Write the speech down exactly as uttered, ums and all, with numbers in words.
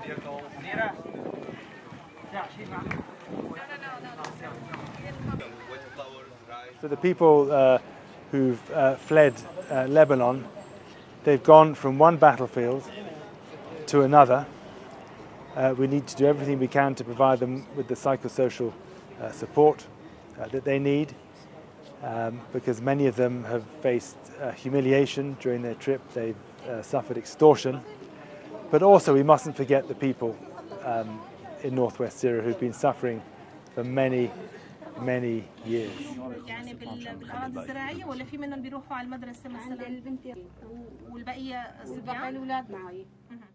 For the people uh, who've uh, fled uh, Lebanon, they've gone from one battlefield to another. Uh, we need to do everything we can to provide them with the psychosocial uh, support uh, that they need, um, because many of them have faced uh, humiliation during their trip. They've uh, suffered extortion. But also we mustn't forget the people um, in northwest Syria who've been suffering for many, many years. يعني بالأراضي الزراعية ولا في منهم بيروحوا على المدرسة مثلا والبقية صبيان؟ والبقية الأولاد معي.